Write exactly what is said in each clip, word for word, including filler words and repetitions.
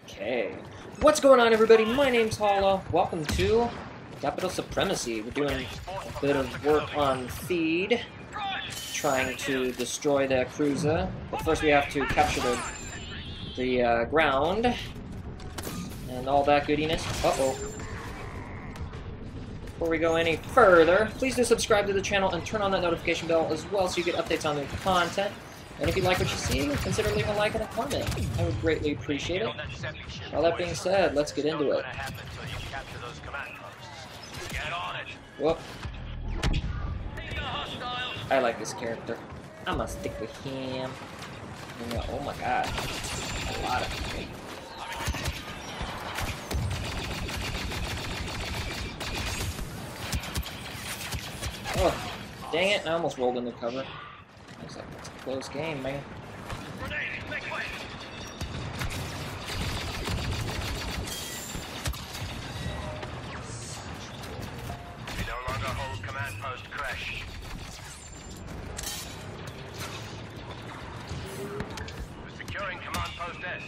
Okay. What's going on, everybody? My name's Holla. Welcome to Capital Supremacy. We're doing a bit of work on feed, trying to destroy their cruiser. But first we have to capture the, the uh, ground and all that goodiness. Uh-oh. Before we go any further, please do subscribe to the channel and turn on that notification bell as well so you get updates on new content. And if you like what you see, consider leaving a like and a comment. I would greatly appreciate it. All that being said, let's get into it. Whoop. I like this character. I'm gonna stick with him. Oh my god. A lot of people. Oh, dang it, I almost rolled in the cover. I was like, it's a close game, man. We no longer hold command post crash. We're securing command post S.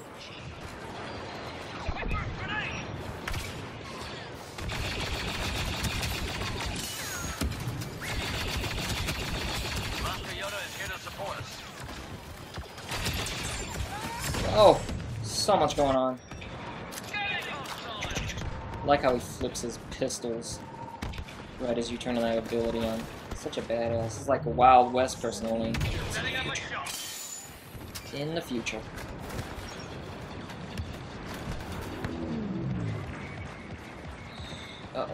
Oh, so much going on. I like how he flips his pistols right as you turn that ability on. Such a badass. This is like a Wild West person only. In the future. Uh-oh.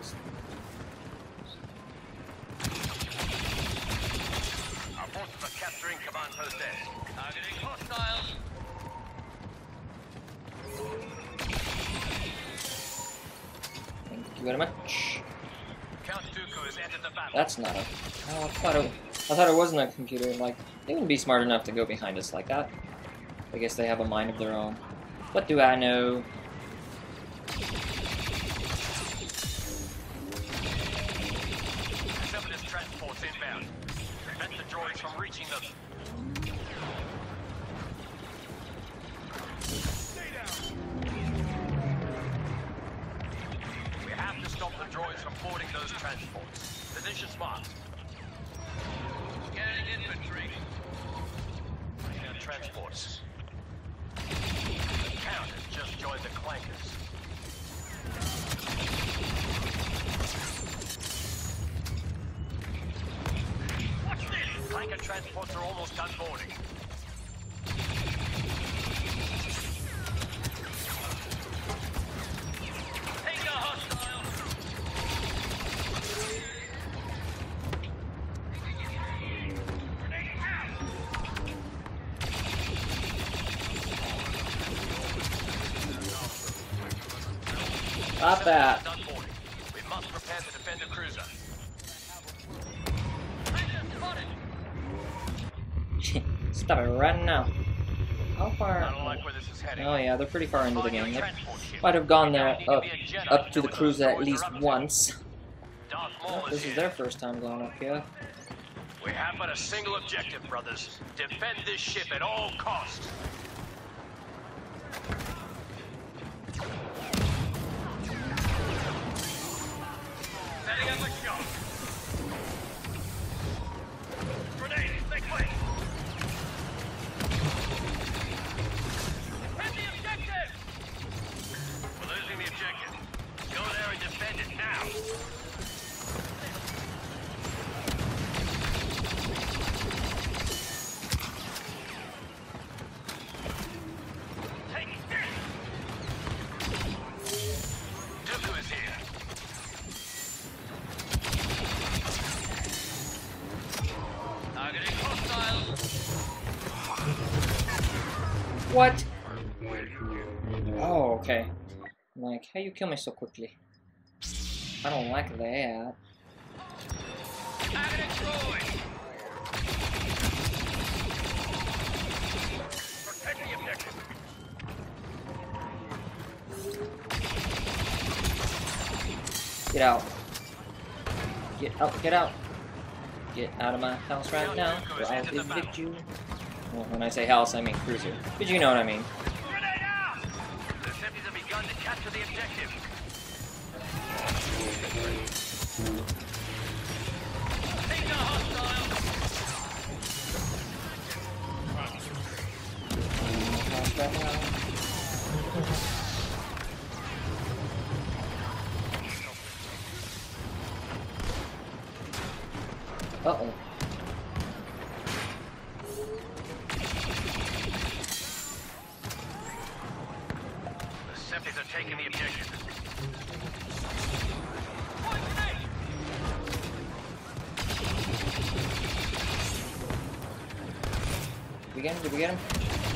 Our forces are capturing command post S. Targeting hostiles. Thank you very much. Count Dooku has entered the battle. That's not a... Oh, I thought it, I thought it wasn't a computer. Like, they wouldn't be smart enough to go behind us like that. I guess they have a mind of their own. What do I know? Separatist transports inbound. Prevent the droids from reaching them. We have to stop the droids from boarding those transports. Position marked. Scanning infantry. Bringing transports. The Count has just joined the clankers. Watch this! Clanker transports are almost done boarding. Take a hostile! Grenade out! Stop that. Done boarding. We must prepare to defend the cruiser. Stop it right now. How far? I don't like where this is heading. Oh yeah, they're pretty far into the game. They might have gone there up, up to the cruiser at least once. Oh, this is their first time going up here. We have but a single objective, brothers. Defend this ship at all costs. Setting up a shot. Grenade, make way. Defend the objective. We're losing the objective. Go there and defend it now. Take this. Dooku is here. Targeting hostiles. What? Oh, okay. I'm like, how you kill me so quickly? I don't like that. Targeting droid. Protect the objective. Get out. Get out, get out. Get out of my house right now, or I'll evict you. Well, when I say house, I mean cruiser. But you know what I mean. Grenade out! Capture the objective. Take the hostile. Uh-oh. The Seppies are taking the objective. Did we get him? Did we get him?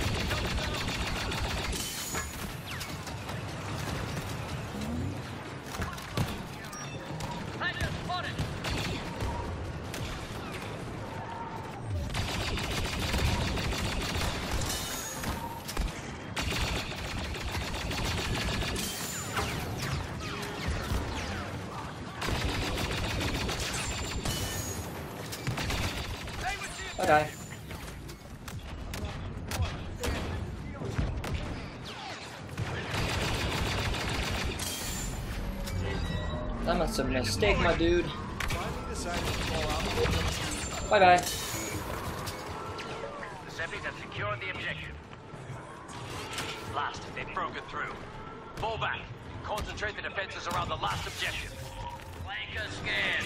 Okay. That must have been a mistake, my dude. Bye bye. The Seppies have secured the objective. Last, they've broken through. Fall back. Concentrate the defenses around the last objective. Flanker scan.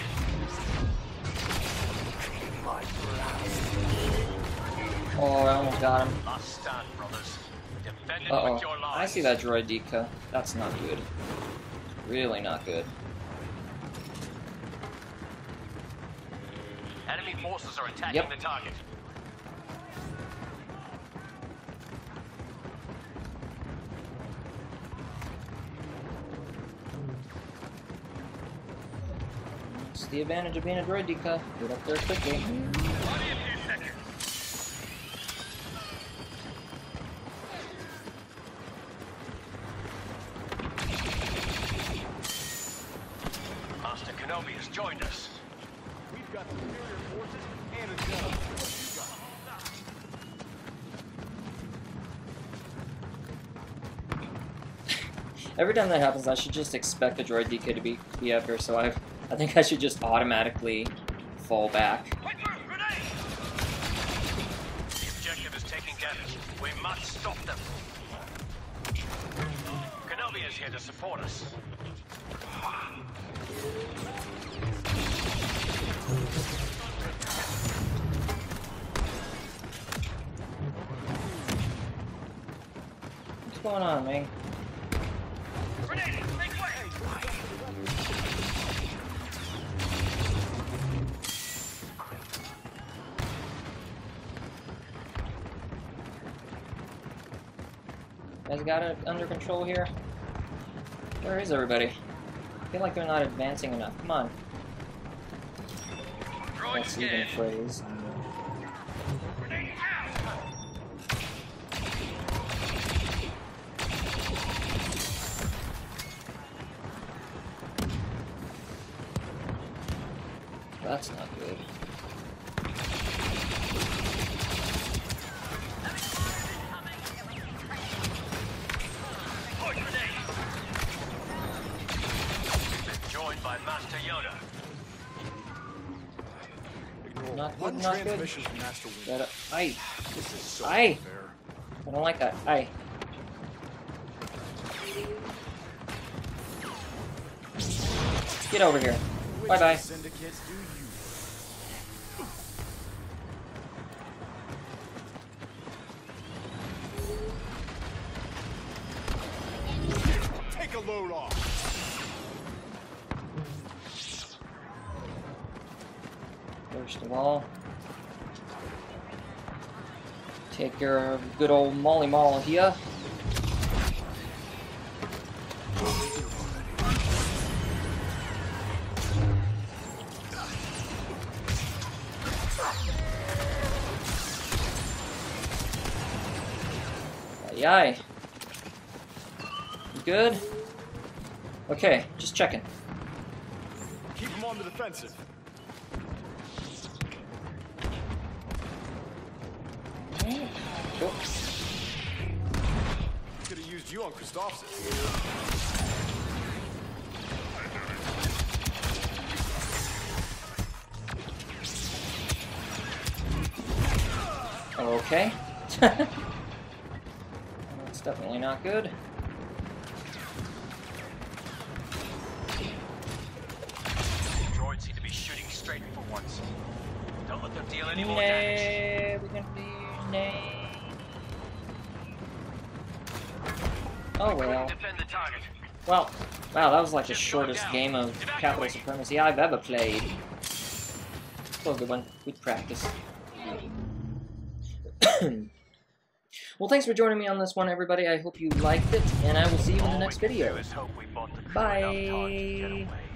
Oh, I almost got him. Last stand, brothers. Defend it Uh with your oh. lives. I see that droid deca. That's not good. Really not good. Enemy forces are attacking Yep. the target. It's the advantage of being a droid deca. Get up there quickly. Only a few seconds. Master Kenobi has joined us. We've got superior forces and a gun. Every time that happens, I should just expect the droid deca to be, be up here, so I I think I should just automatically fall back. Quick move, grenade! The objective is taking damage. We must stop them. Kenobi is here to support us. What's going on, man? Grenade! Make way! You guys got it under control here? Where is everybody? I feel like they're not advancing enough. Come on. Droid That's even scan. phrase. Grenade out! That's not good. Point grenade! Been joined by Master Yoda. Ignore Not good, one not good. transmission from Master Windu. Gotta, aye. This is so Aye. unfair. I don't like that. Aye. Get over here. Which Bye bye. syndicates do you? Take a load off. First of all, take your good old Molly Mall here. Aye. You good? Okay, just checking. Keep them on the defensive. Cool. Could have used you on Christophsis. Okay. That's definitely not good. Droids seem to be shooting straight for once. Don't let them deal any more Nay, damage. we're gonna be nay. Oh well. Defend the target. Well, wow, that was like the shortest game of capital supremacy I've ever played. Still a good one. Good practice. Well, thanks for joining me on this one, everybody. I hope you liked it, and I will see you in the next video. Bye!